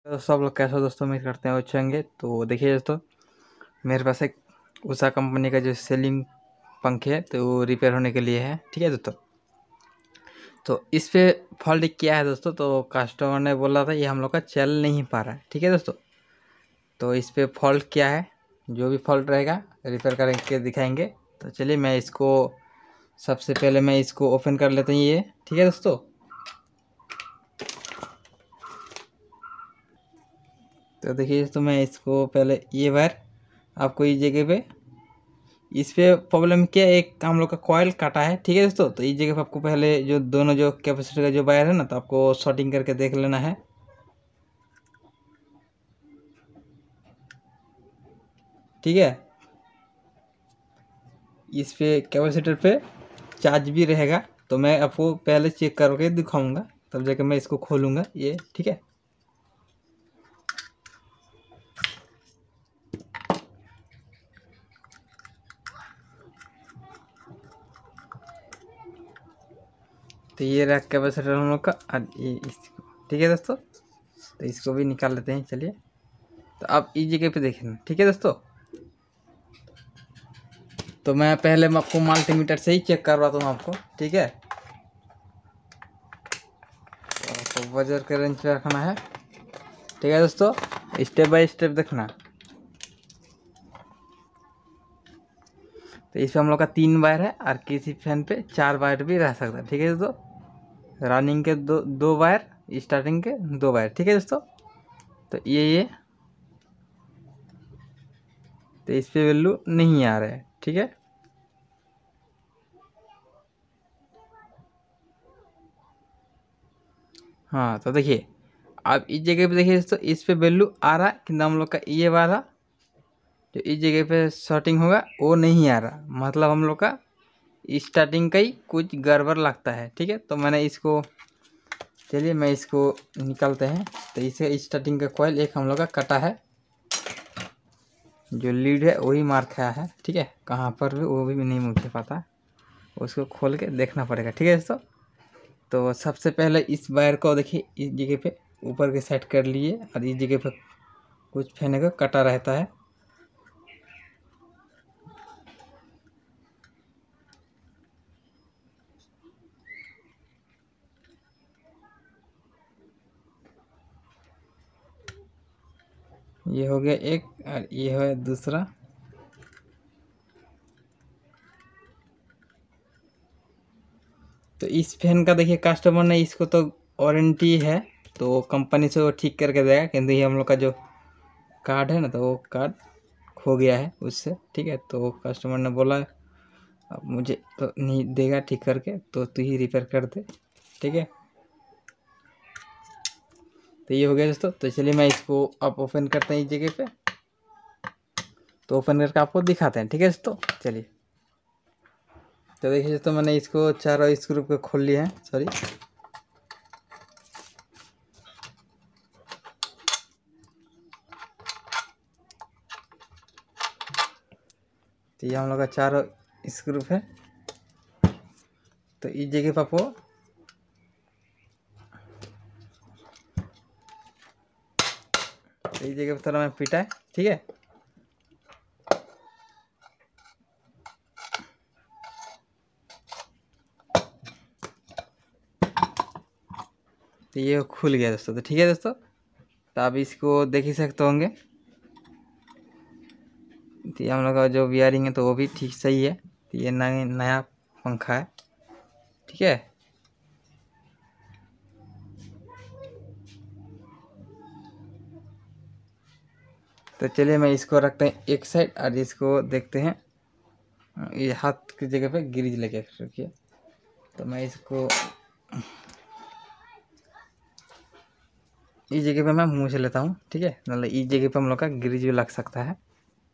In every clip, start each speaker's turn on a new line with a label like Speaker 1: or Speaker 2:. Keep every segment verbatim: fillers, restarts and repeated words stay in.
Speaker 1: तो सब लोग कैसे हो दोस्तों, उम्मीद करते हैं अच्छे होंगे। तो देखिए दोस्तों, मेरे पास एक उषा कंपनी का जो सीलिंग पंखे है तो वो रिपेयर होने के लिए है। ठीक है दोस्तों, तो इस पे फॉल्ट क्या है दोस्तों, तो कस्टमर ने बोला था ये हम लोग का चल नहीं पा रहा है। ठीक है दोस्तों, तो इस पे फॉल्ट क्या है, जो भी फॉल्ट रहेगा रिपेयर करके दिखाएंगे। तो चलिए मैं इसको सबसे पहले मैं इसको ओपन कर लेता हूँ ये। ठीक है दोस्तों, तो देखिए दोस्तों मैं इसको पहले ये वायर आपको इस जगह पे, इस पे प्रॉब्लम क्या है, एक हम लोग का कॉयल काटा है। ठीक है दोस्तों, तो इस जगह पे आपको पहले जो दोनों जो कैपेसिटर का जो वायर है ना, तो आपको शॉर्टिंग करके देख लेना है। ठीक है, इस पे कैपेसिटर पे चार्ज भी रहेगा, तो मैं आपको पहले चेक करके दिखाऊंगा, तब जाकर मैं इसको खोलूंगा ये। ठीक है, तो ये रहा कैपेसिटर हम लोग का, और ये इसको। ठीक है दोस्तों, तो इसको भी निकाल लेते हैं। चलिए, तो आप इस जगह पे देखना। ठीक है दोस्तों, तो मैं पहले मैं आपको मल्टीमीटर से ही चेक करवाता हूँ आपको। ठीक है, तो आपको वजर के रेंज पे रखना है। ठीक है दोस्तों, स्टेप बाय स्टेप देखना। तो इसमें हम लोग का तीन वायर है, और किसी फैन पे चार वायर भी रह सकता है। ठीक है दोस्तों, रनिंग के दो दो वायर, स्टार्टिंग के दो वायर। ठीक है दोस्तों, तो ये ये तो इस पे वैल्यू नहीं आ रहा है। ठीक है, हाँ तो देखिए आप इस जगह पे देखिए दोस्तों, इस पे वैल्यू आ रहा है, किंतु हम लोग का ये वाला जो इस जगह पे शॉर्टिंग होगा वो नहीं आ रहा, मतलब हम लोग का स्टार्टिंग का ही कुछ गड़बड़ लगता है। ठीक है, तो मैंने इसको, चलिए मैं इसको निकालते हैं। तो इसे स्टार्टिंग का कॉइल एक हम लोग का कटा है, जो लीड है वही मार खाया है। ठीक है, कहाँ पर भी वो भी नहीं मुझे पता, उसको खोल के देखना पड़ेगा। ठीक है दोस्तों, तो सबसे पहले इस वायर को देखिए इस जगह पे ऊपर के साइड कर लिए, और इस जगह पे कुछ फैन का कटा रहता है। ये हो गया एक, और ये है दूसरा। तो इस फैन का देखिए कस्टमर ने इसको तो वारंटी है, तो कंपनी से वो ठीक करके देगा, किंतु ये हम लोग का जो कार्ड है ना, तो वो कार्ड खो गया है उससे। ठीक है, तो कस्टमर ने बोला अब मुझे तो नहीं देगा ठीक करके, तो तू ही रिपेयर कर दे। ठीक है, तो ये हो गया दोस्तों। तो चलिए मैं इसको अब ओपन करते हैं इस जगह पे, तो ओपन करके आपको दिखाते हैं। ठीक है दोस्तों, चलिए। तो देखिए दोस्तों, मैंने इसको चारों स्क्रू को खोल लिया है। सॉरी, तो ये हम लोग का चारों स्क्रू है। तो इस जगह पर आपको तो इस जगह पर थोड़ा मैं पीटा है। ठीक है, तो ये खुल गया दोस्तों। तो ठीक है दोस्तों, तो आप इसको देख ही सकते होंगे। तो ये हम लोग का जो वियरिंग है तो वो भी ठीक सही है। तो ये नया नया पंखा है। ठीक है, तो चलिए मैं इसको रखते हैं एक साइड, और इसको देखते हैं। ये हाथ की जगह पे ग्रिज लेके रखिए। तो मैं इसको इस जगह पे मैं मुँह से लेता हूँ। ठीक है, मतलब इस जगह पे हम लोग का ग्रिज भी लग सकता है।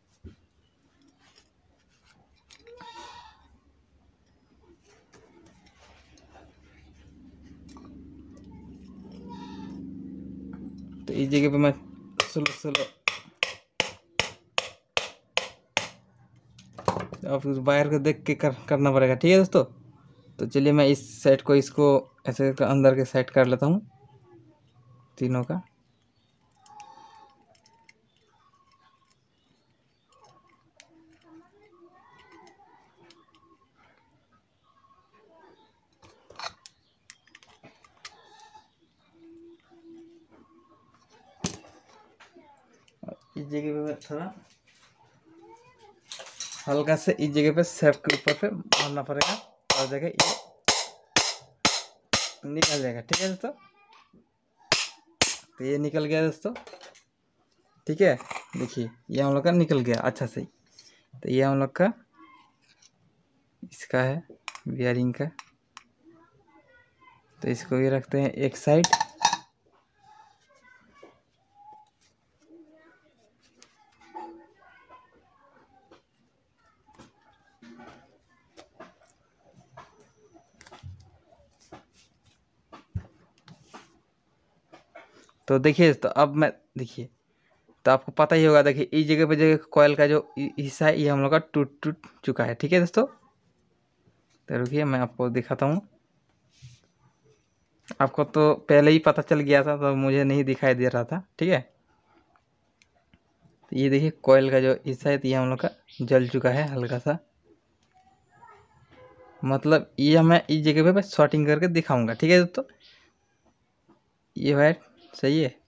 Speaker 1: तो इस जगह पे मैं स्लो स्लो अब उस वायर को देख के कर, करना पड़ेगा। ठीक है दोस्तों, तो चलिए मैं इस साइड को इसको ऐसे अंदर के साइड कर लेता हूँ तीनों का। इस जगह पे मैं थोड़ा हल्का से इस जगह पे सेफ के ऊपर पे मारना पड़ेगा और जगह ये निकल जाएगा। ठीक है दोस्तों, तो ये निकल गया दोस्तों। ठीक है, देखिए ये हम लोग का निकल गया अच्छा से। तो ये हम लोग का इसका है बियरिंग का। तो इसको भी रखते हैं एक साइड। तो देखिए तो अब मैं देखिए तो आपको पता ही होगा, देखिए इस जगह पे जो कॉयल का जो हिस्सा है ये हम लोग का टूट टूट चुका है। ठीक है दोस्तों, तो रुकिए मैं आपको दिखाता हूँ। आपको तो पहले ही पता चल गया था, तो मुझे नहीं दिखाई दे रहा था। ठीक है, तो ये देखिए कॉयल का जो हिस्सा है तो ये हम लोग का जल चुका है हल्का सा। मतलब ये मैं इस जगह पे शॉर्टिंग करके दिखाऊंगा। ठीक है दोस्तों, ये वायर सही है,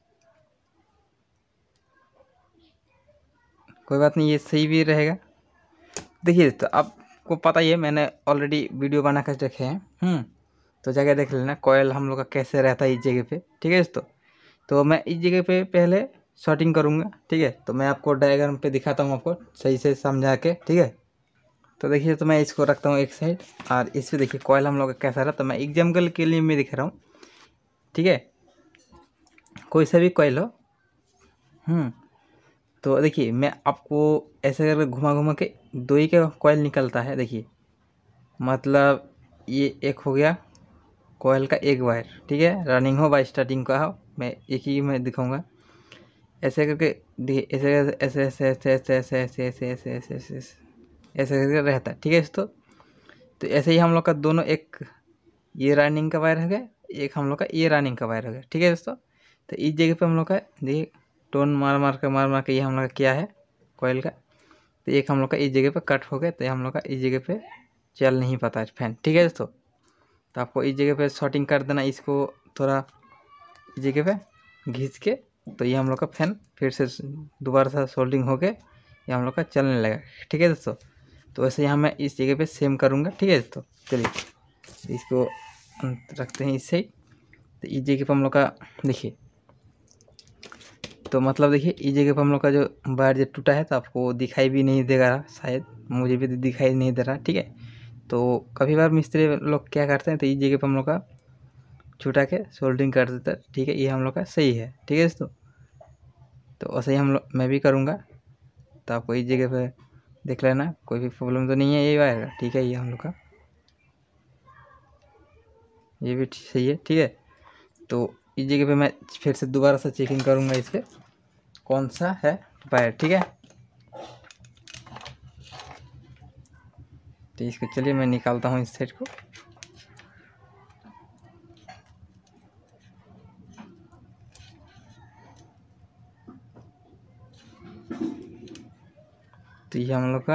Speaker 1: कोई बात नहीं, ये सही भी रहेगा। देखिए तो आपको पता ही है, मैंने ऑलरेडी वीडियो बना कर रखे हैं। हम्म तो जाके देख लेना कॉयल हम लोग का कैसे रहता है इस जगह पे। ठीक है दोस्तों, तो मैं इस जगह पे पहले शॉर्टिंग करूँगा। ठीक है, तो मैं आपको डायग्राम पे दिखाता हूँ आपको सही से समझा के। ठीक है, तो देखिए तो मैं इसको रखता हूँ एक साइड और इस पर देखिए कॉयल हम लोग का कैसा रहा। तो मैं एग्जाम्पल के लिए मैं दिखा रहा हूँ। ठीक है, कोई सा भी कॉयल हो। हम्म तो देखिए मैं आपको ऐसे करके घुमा घुमा के दो ही का कॉयल निकलता है। देखिए मतलब ये एक हो गया कॉयल का एक वायर। ठीक है, रनिंग हो बाय स्टार्टिंग का हो, मैं एक ही में दिखाऊंगा। ऐसे करके देखिए ऐसे ऐसे ऐसे ऐसे ऐसे ऐसे ऐसे ऐसे ऐसे ऐसे ऐसे ऐसे करके रहता है। ठीक है दोस्तों, तो ऐसे ही हम लोग का दोनों, एक ये रनिंग का वायर हो गया, एक हम लोग का ये रनिंग का वायर हो गया। ठीक है दोस्तों, तो इस जगह पे हम लोग का देखिए टोन मार मार के मार मार के ये हम लोग का क्या है कॉयल का। तो एक हम लोग का इस जगह पे कट हो गया, तो हम लोग का इस जगह पे चल नहीं पाता है फैन। ठीक है दोस्तों, तो आपको इस जगह पे शॉर्टिंग कर देना, इसको थोड़ा इस जगह पे घिस के, तो ये हम लोग का फैन फिर से दोबारा से सोल्डिंग हो के ये हम लोग का चलने लगा। ठीक है दोस्तों, तो वैसे यहाँ मैं इस जगह पे सेम करूँगा। ठीक है दोस्तों, चलिए इसको रखते हैं इस साइड। तो इस जगह पे हम लोग का देखिए, तो मतलब देखिए इस जगह पे हम लोग का जो वायर जो टूटा है तो आपको दिखाई भी नहीं देगा, शायद मुझे भी दिखाई नहीं दे रहा। ठीक है, तो कभी बार मिस्त्री लोग क्या करते हैं, तो इस जगह पे हम लोग का छुटा के सोल्डिंग कर देता है। ठीक है, ये हम लोग का सही है। ठीक है दोस्तों, तो वैसे ही हम लोग मैं भी करूँगा, तो आपको इस जगह पे देख लेना, कोई भी प्रॉब्लम तो नहीं है ये वायर का। ठीक है, ये हम लोग का ये भी सही है। ठीक है, तो इस जगह पे मैं फिर से दोबारा से चेकिंग करूँगा इस पर कौन सा है वायर। ठीक है, तो इसको चलिए मैं निकालता हूँ इस सेट को। तो ये हम लोग का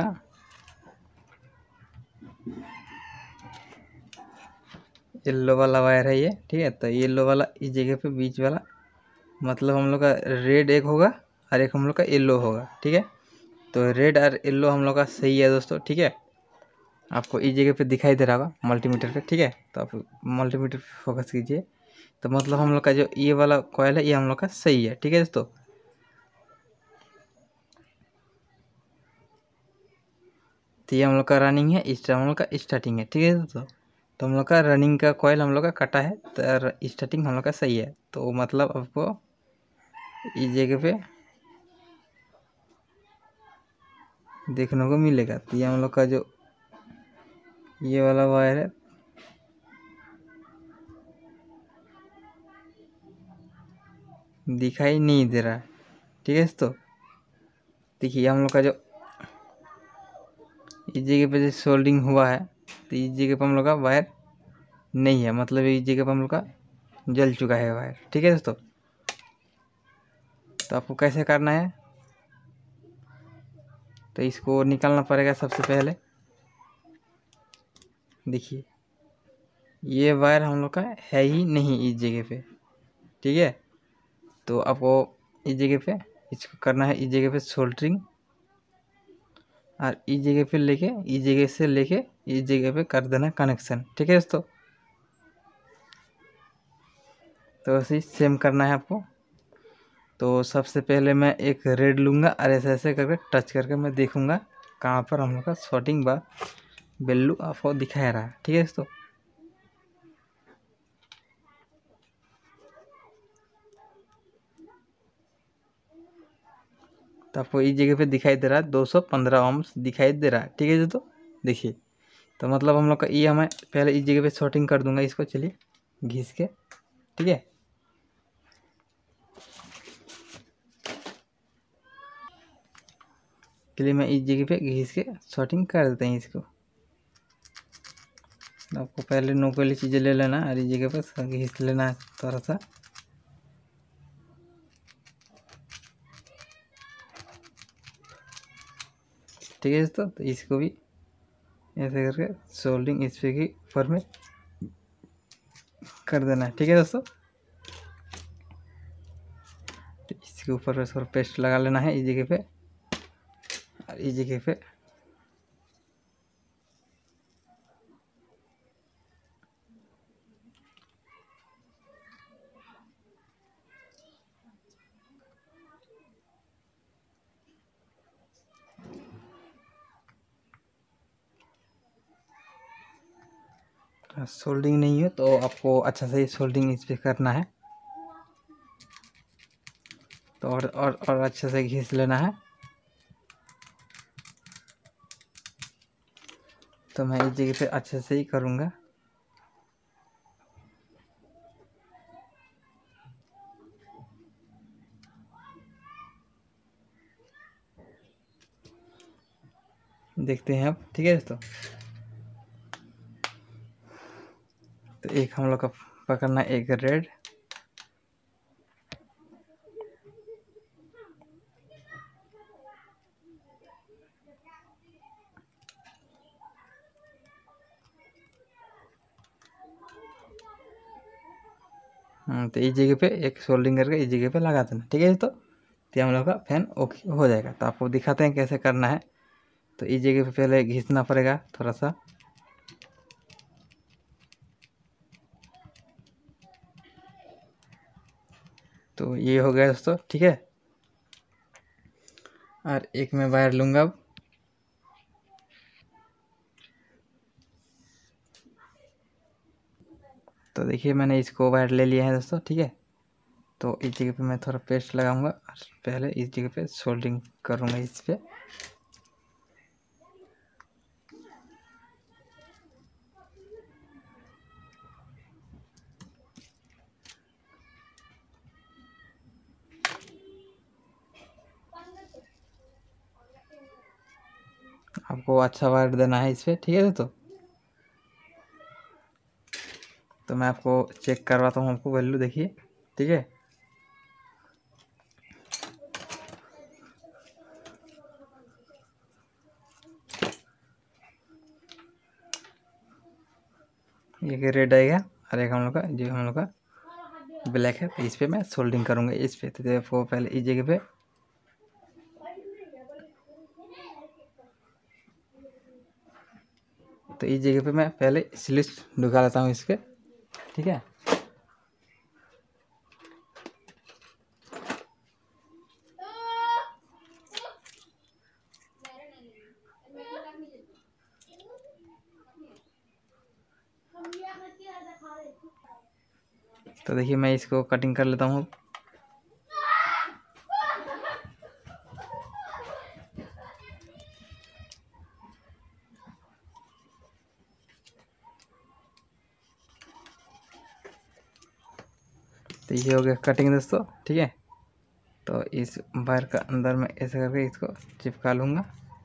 Speaker 1: येलो वाला वायर है ये। ठीक है, तो येलो वाला इस जगह पे बीच वाला, मतलब हम लोग का रेड एक होगा और एक हम लोग का येलो होगा। ठीक है, तो रेड और येलो हम लोग का सही है दोस्तों। ठीक है, आपको इस जगह पे दिखाई दे रहा होगा मल्टीमीटर पे। ठीक है, तो आप मल्टीमीटर पे फोकस कीजिए, तो मतलब हम लोग का जो ये वाला कॉयल है ये हम लोग का सही है। ठीक है दोस्तों, तो ये हम लोग का रनिंग है, इस हम लोग का स्टार्टिंग है। ठीक है दोस्तों, तो हम लोग का रनिंग का कॉयल हम लोग का कटा है, तो स्टार्टिंग हम लोग का सही है। तो मतलब आपको इस जगह पे देखने को मिलेगा। तो ये हम लोग का जो ये वाला वायर है दिखाई नहीं दे रहा है। ठीक है दोस्तों, देखिए हम लोग का जो इस जगह पे जो सोल्डिंग हुआ है, तो इस जगह पे हम लोग का वायर नहीं है, मतलब इस जगह पे हम लोग का जल चुका है वायर। ठीक है दोस्तों, तो आपको कैसे करना है, तो इसको निकालना पड़ेगा सबसे पहले। देखिए ये वायर हम लोग का है ही नहीं इस जगह पे। ठीक है, तो आपको इस जगह पे इसको करना है इस जगह पे सोल्डरिंग, और इस जगह पे लेके इस जगह से लेके इस जगह पे कर देना कनेक्शन। ठीक है दोस्तों, तो ऐसे ही सेम करना है आपको। तो सबसे पहले मैं एक रेड लूँगा और ऐसे ऐसे करके टच करके मैं देखूँगा कहाँ पर हम लोग का शॉर्टिंग बा वैल्यू आपको दिखा रहा है। ठीक है दोस्तों, तो आपको इस जगह पे दिखाई दे रहा है दो सौ पंद्रह ओम्स दिखाई दे रहा है। ठीक है दोस्तों, देखिए तो मतलब हम लोग का ये हमें पहले इस जगह पे शॉर्टिंग कर दूंगा इसको, चलिए घिस के। ठीक है, चलिए मैं इस जगह पे घिस के शॉर्टिंग कर देते हैं इसको। आपको पहले नोक वाली चीज़ें ले लेना और इस जगह पे घिस लेना है थोड़ा सा। ठीक है दोस्तों, तो इसको भी ऐसे करके सोल्डिंग इस पे की ऊपर में कर देना है। ठीक है दोस्तों, तो इसके ऊपर थोड़ा पेस्ट लगा लेना है इस जगह पे और इस जगह पे। सोल्डिंग नहीं है तो आपको अच्छा से सोल्डिंग इस पे करना है, तो और और और अच्छे से घिस लेना है। तो मैं इस जगह पे अच्छे से ही करूँगा। देखते हैं अब। ठीक है दोस्तों, तो एक हम लोग का पकड़ना है एक रेड, तो इस जगह पे एक सोल्डिंग करके इस जगह पे लगा देना। ठीक है दोस्तों, तो हम लोग का फैन ओके हो जाएगा। तो आपको दिखाते हैं कैसे करना है। तो इस जगह पे पहले घिसना पड़ेगा थोड़ा सा, तो ये हो गया दोस्तों। ठीक है, और एक मैं वायर लूँगा अब। तो देखिए मैंने इसको वायर ले लिया है दोस्तों। ठीक है, तो इस जगह पे मैं थोड़ा पेस्ट लगाऊंगा और पहले इस जगह पे सोल्डिंग करूँगा इस पे। आपको अच्छा वायर देना है इस पे। ठीक है दोस्तों, तो मैं आपको चेक करवाता हूँ आपको वैल्यू देखिए। ठीक है, एक रेड आएगा और एक हम लोग का जो हम लोग का ब्लैक है। तो इस पे मैं सोल्डिंग करूँगा इस पे। तो देखो पहले इस जगह पे तो इस जगह पे मैं पहले स्लिट ढुका लेता हूँ इस पे। ठीक है, तो देखिए मैं इसको कटिंग कर लेता हूँ। तो ये हो गया कटिंग दोस्तों। ठीक है, तो इस वायर का अंदर में ऐसे करके इसको चिपका लूँगा।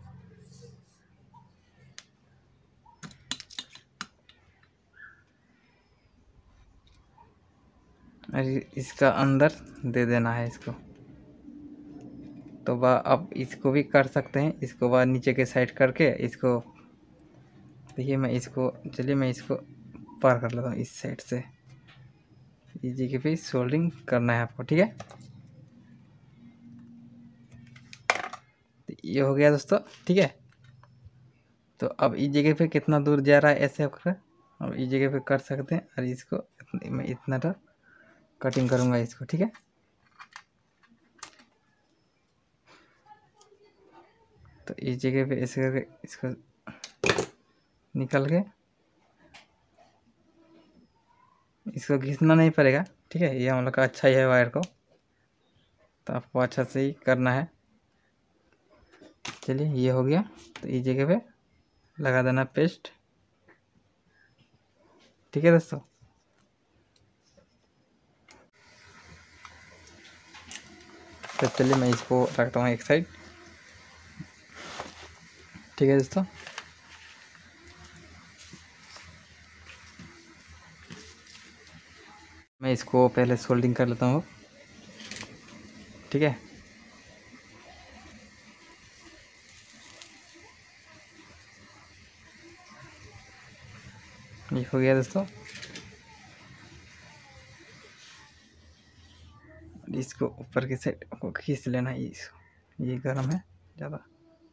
Speaker 1: और इसका अंदर दे देना है इसको। तो वह अब इसको भी कर सकते हैं, इसको वह नीचे के साइड करके इसको देखिए मैं इसको चलिए मैं इसको पार कर लेता हूँ इस साइड से। इस जगह पे सोल्डिंग करना है आपको। ठीक है, ये हो गया दोस्तों, ठीक है। तो अब इस जगह पे कितना दूर जा रहा है ऐसे होकर अब इस जगह पे कर सकते हैं, और इसको मैं इतना तो कटिंग करूँगा इसको, ठीक है। तो इस जगह पे ऐसे करके इसको निकल के इसको घिसना नहीं पड़ेगा, ठीक है। ये हम लोग का अच्छा ही है वायर को, तो आपको अच्छा से ही करना है। चलिए ये हो गया। तो इस जगह पे लगा देना पेस्ट, ठीक है दोस्तों। तो चलिए मैं इसको रखता हूँ एक साइड, ठीक है दोस्तों। मैं इसको पहले सोल्डिंग कर लेता हूँ, ठीक है। ये हो गया दोस्तों। इसको ऊपर की साइड को खींच लेना है, इसको ये गर्म है ज़्यादा।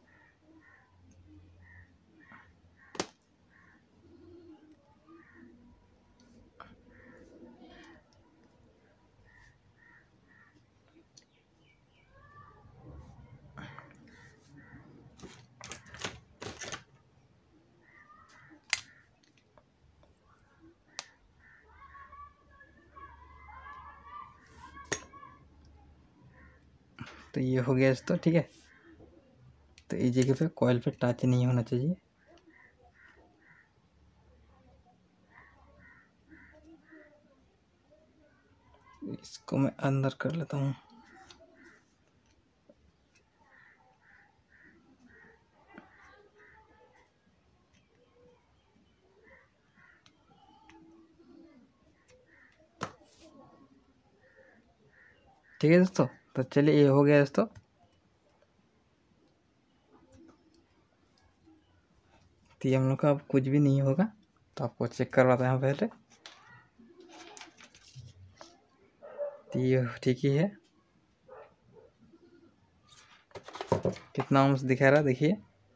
Speaker 1: तो ये हो गया दोस्तों, ठीक है। तो इस जगह पे कॉइल पे टच नहीं होना चाहिए। इसको मैं अंदर कर लेता हूँ। ठीक है दोस्तों। तो चलिए ये हो गया दोस्तों। तो ये हम लोग का अब कुछ भी नहीं होगा, तो आपको चेक करवाते हैं पहले। तो ये ठीक ही है। कितना ओम्स दिखा रहा देखिए,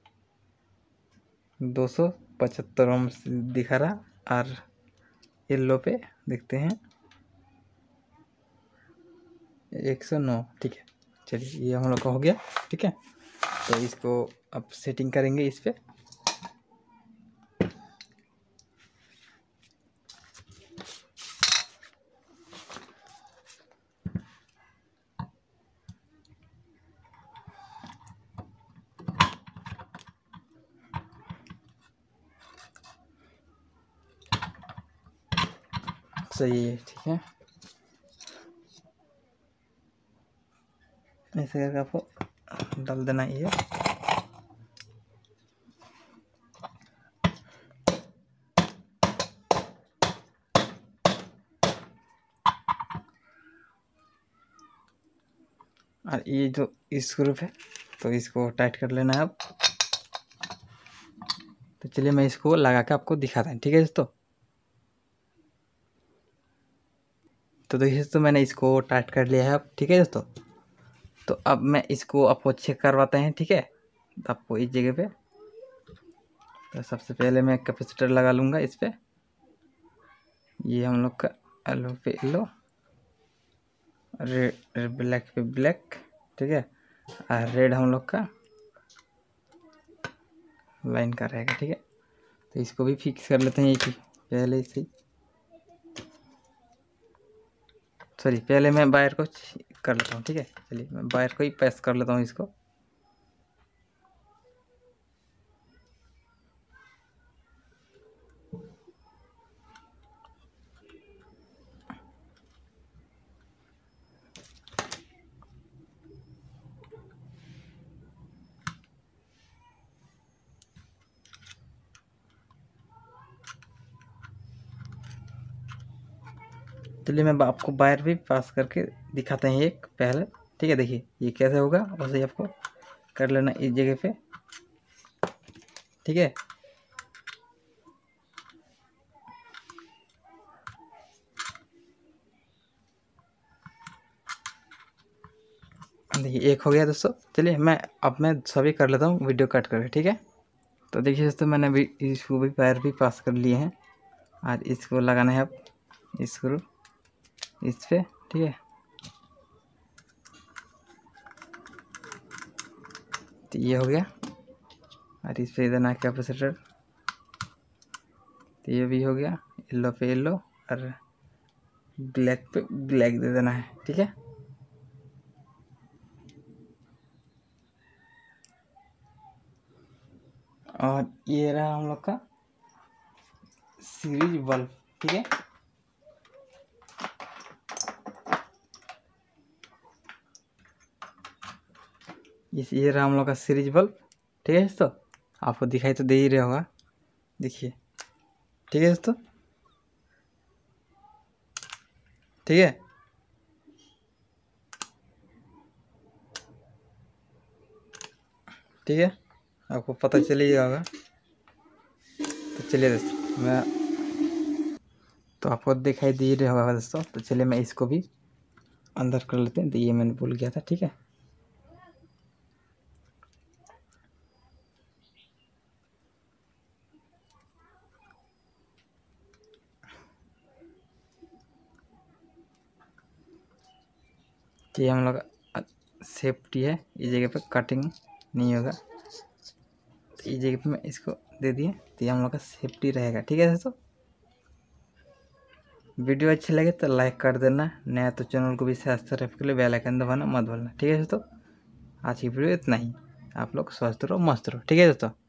Speaker 1: दो सौ पचहत्तर ओम्स दिखा रहा। और येलो पे देखते हैं एक सौ नौ, ठीक है। चलिए ये हम लोग का हो गया, ठीक है। तो इसको अब सेटिंग करेंगे इस पे। सही है, ठीक है। ऐसे करके आपको डाल देना ये। और ये जो स्क्रू है तो इसको टाइट कर लेना है अब। तो चलिए मैं इसको लगा के आपको दिखाता हूँ, ठीक है दोस्तों। तो देखिए दोस्तों मैंने इसको टाइट कर लिया है अब, ठीक है दोस्तों। तो अब मैं इसको आपको चेक करवाते हैं, ठीक है। तो आपको इस जगह पे तो सबसे पहले मैं कैपेसिटर लगा लूँगा इस पे। ये हम लोग का येलो पे येलो, रेड ब्लैक पे ब्लैक, ठीक है। और रेड हम लोग का लाइन का रहेगा, ठीक है। तो इसको भी फिक्स कर लेते हैं एक ही पहले से ही। सॉरी पहले मैं वायर को कर लेता हूँ, ठीक है। चलिए मैं वायर को ही प्रेस कर लेता हूँ इसको। चलिए मैं आपको वायर भी पास करके दिखाते हैं एक पहले, ठीक है। देखिए ये कैसे होगा, वैसे ही आपको कर लेना इस जगह पे, ठीक है। देखिए एक हो गया दोस्तों। चलिए मैं अब मैं सभी कर लेता हूँ वीडियो कट करके, ठीक है। तो देखिए दोस्तों मैंने भी इसको भी पैर भी पास कर लिए हैं और इसको लगाना है अब स्क्रू इस पे, ठीक है। तो ये हो गया और इस पे देना है कैपेसिटर। तो ये भी हो गया, येलो पे येलो और ब्लैक पे ब्लैक दे देना है, ठीक है। और ये रहा हम लोग का सीरीज बल्ब, ठीक है। इस ये रहा हम लोग का सीरीज बल्ब, ठीक है दोस्तों। आपको दिखाई तो दे ही रहा होगा, देखिए, ठीक है दोस्तों, ठीक है। ठीक है, आपको पता चल ही होगा। तो चलिए दोस्तों मैं तो आपको दिखाई दे रहा होगा दोस्तों। तो चलिए मैं इसको भी अंदर कर लेते हैं। तो ये मैंने भूल गया था, ठीक है। तो ये हम लोग सेफ्टी है, इस जगह पे कटिंग नहीं होगा। तो इस जगह पे मैं इसको दे दिए, तो ये हम लोग का सेफ्टी रहेगा, ठीक है दोस्तों। वीडियो अच्छी लगे तो लाइक कर देना, नया तो चैनल को भी सब्सक्राइब के लिए बेल आइकन दबाना मत भूलना, ठीक है दोस्तों। आज की वीडियो इतना ही। आप लोग स्वस्थ रहो, मस्त रहो, ठीक है दोस्तों।